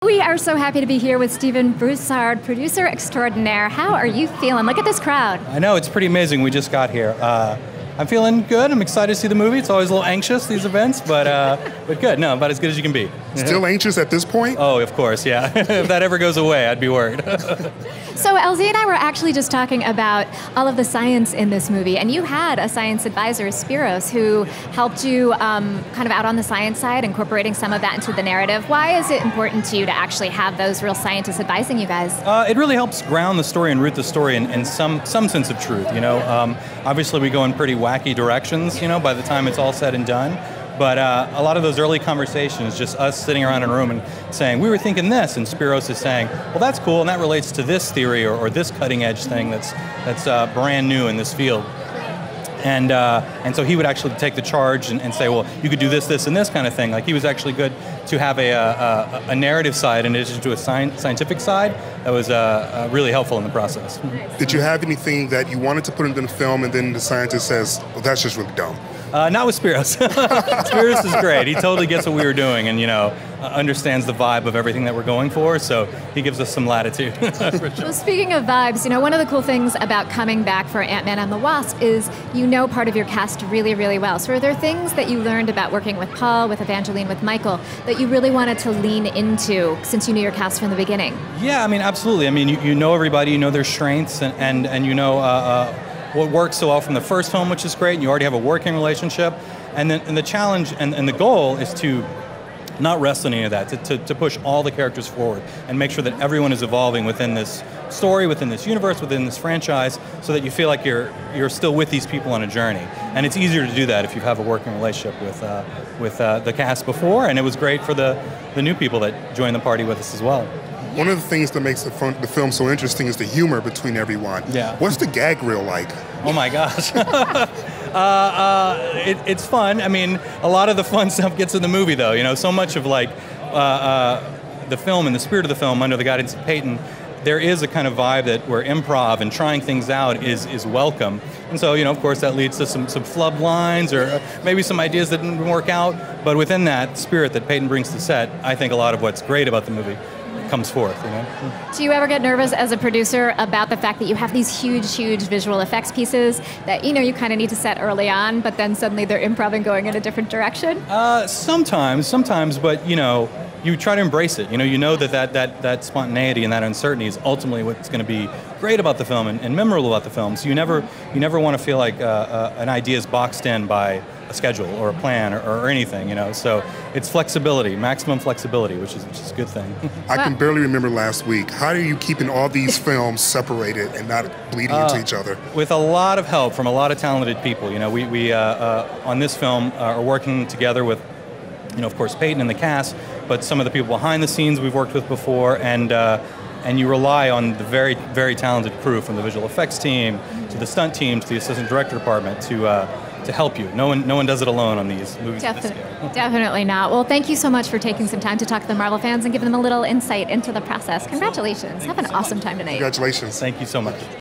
We are so happy to be here with Stephen Broussard, producer extraordinaire. How are you feeling? Look at this crowd. I know, it's pretty amazing. We just got here. I'm feeling good. I'm excited to see the movie. It's always a little anxious, these events, but good. No, about as good as you can be. Still anxious at this point? Oh, of course, yeah. If that ever goes away, I'd be worried. So LZ and I were actually just talking about all of the science in this movie, and you had a science advisor, Spiros, who helped you kind of out on the science side, incorporating some of that into the narrative. Why is it important to you to actually have those real scientists advising you guys? It really helps ground the story and root the story in some sense of truth, you know. Obviously, we go in pretty wacky directions, you know, by the time it's all said and done. But a lot of those early conversations, just us sitting around in a room and saying, we were thinking this, and Spiros is saying, well, that's cool, and that relates to this theory or this cutting edge thing that's brand new in this field. And so he would actually take the charge and say, well, you could do this, this, and this kind of thing. Like, he was actually good to have a narrative side in addition to a scientific side that was really helpful in the process. Did you have anything that you wanted to put into the film and then the scientist says, well, that's just really dumb? Not with Spiros. Spiros is great. He totally gets what we were doing and, you know, understands the vibe of everything that we're going for, so he gives us some latitude. For sure. Well, speaking of vibes, you know, one of the cool things about coming back for Ant-Man and the Wasp is you know part of your cast really, really well. So are there things that you learned about working with Paul, with Evangeline, with Michael, that you really wanted to lean into since you knew your cast from the beginning? Yeah, I mean, absolutely. I mean, you know everybody, you know their strengths, and you know what works so well from the first film, which is great, and you already have a working relationship. And then the challenge and the goal is to not rest on any of that, to push all the characters forward and make sure that everyone is evolving within this story, within this universe, within this franchise, so that you feel like you're still with these people on a journey. And it's easier to do that if you have a working relationship with the cast before, and it was great for the new people that joined the party with us as well. One of the things that makes the film so interesting is the humor between everyone. Yeah. What's the gag reel like? Oh my gosh. It's fun. I mean, a lot of the fun stuff gets in the movie, though. You know, so much of like the film and the spirit of the film, under the guidance of Peyton, there is a kind of vibe that where improv and trying things out is welcome. And so, you know, of course, that leads to some flub lines or maybe some ideas that didn't work out. But within that spirit that Peyton brings to set, I think a lot of what's great about the movie comes forth, you know. Do you ever get nervous as a producer about the fact that you have these huge, huge visual effects pieces that, you know, you kind of need to set early on, but then suddenly they're improv and going in a different direction? Sometimes, but, you know, you try to embrace it. You know that spontaneity and that uncertainty is ultimately what's going to be great about the film and memorable about the film. So you never want to feel like an idea is boxed in by a schedule or a plan or anything, you know. So it's flexibility, maximum flexibility, which is a good thing. I can barely remember last week. How are you keeping all these films separated and not bleeding into each other? With a lot of help from a lot of talented people. You know, we on this film are working together with, you know, of course, Peyton and the cast, but some of the people behind the scenes we've worked with before, and you rely on the very, very talented crew, from the visual effects team to the stunt team to the assistant director department to help you. No one does it alone on these movies. Definitely not. Well, thank you so much for taking some time to talk to the Marvel fans and giving them a little insight into the process. Congratulations. Have an awesome time tonight. Congratulations. Thank you so much.